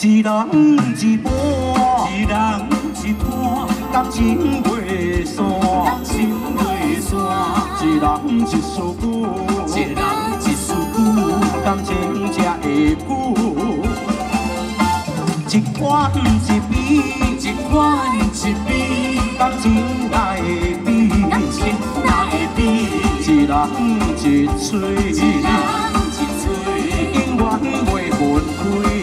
一人一半，一人一半，感情袂散，感情袂散。一人一丝久，一人一丝久，感情才会久。一款一比，一款一比，感情哪会比？感情哪会比？一人一嘴，一人一嘴，永远袂分开。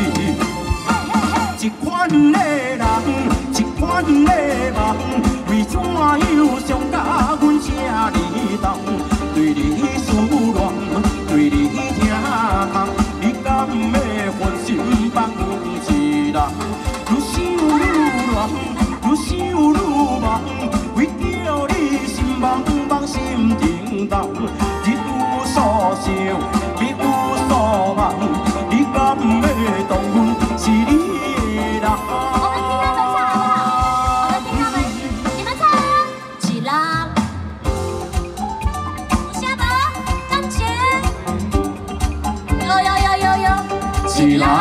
一款的人，一款的梦，为怎样相甲阮这呢重？对你思念，对你疼痛，你敢要分心放阮一人？愈想愈乱，愈想愈忙，为着你心茫茫心叮当，日有所想，夜有所梦，你敢要当阮是你？ 一人，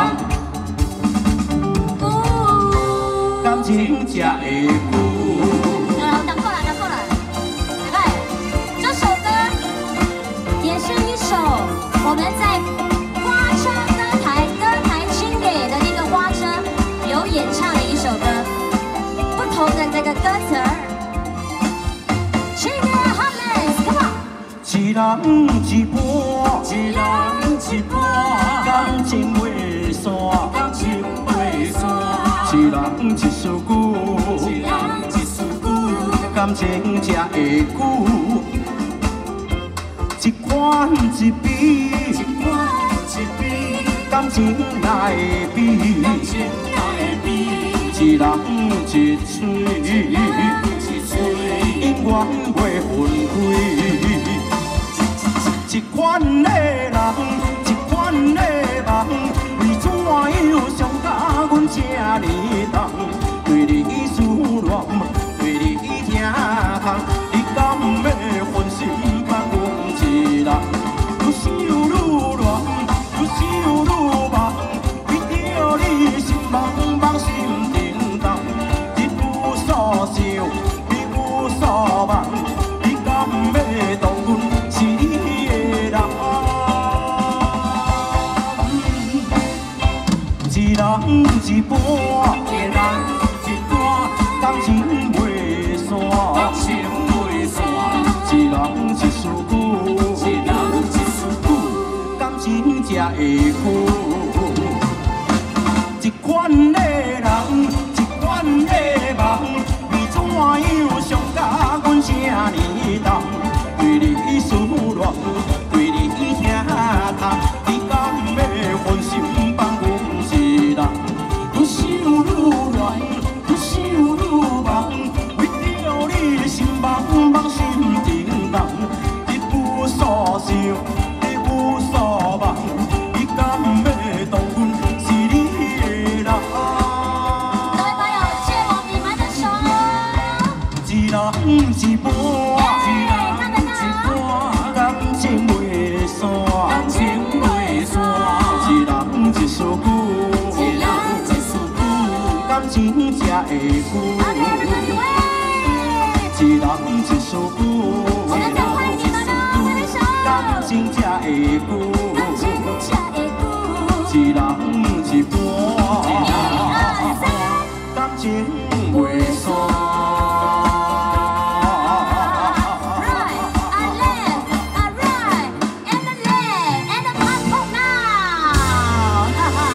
感情才会久。 等过来，拜拜。这首歌也是一首我们在花车歌台经典的那个花车有演唱的一首歌，不同的这个歌词儿。Cheer Heartless，come on。 一人一半，一人一半，感情袂散，感情袂散。一人一丝久，一人一丝久，感情才会久。一款一比，一款一比，感情哪会比？感情哪会比？一人一嘴，一人一嘴，永远袂分开。 一款的人，一款的梦，为怎样相甲阮这呢重？对你思念，对你疼痛，你敢要分心放阮一人？愈想愈乱，愈想愈忙，为着你心茫茫心叮当，日有所想，夜有所梦，你敢要当阮？ 一人一半，一人一半，感情袂散，感情袂散。一人一丝久，一人一丝久，感情才会久。一款的人，一款的梦，为怎样相甲阮这呢重？对你思念，对你疼痛，你敢要分心？ 愈想愈乱，愈想愈忙，为着你心茫茫心叮当，日有所想，夜有所梦，你敢要当阮是你的人？ 各位朋友，借我你们的手。 一人一半，一人一半，感情袂散，感情袂散，一人一丝久。 感情才会久，一人一丝久，一人一丝久，感情才会久。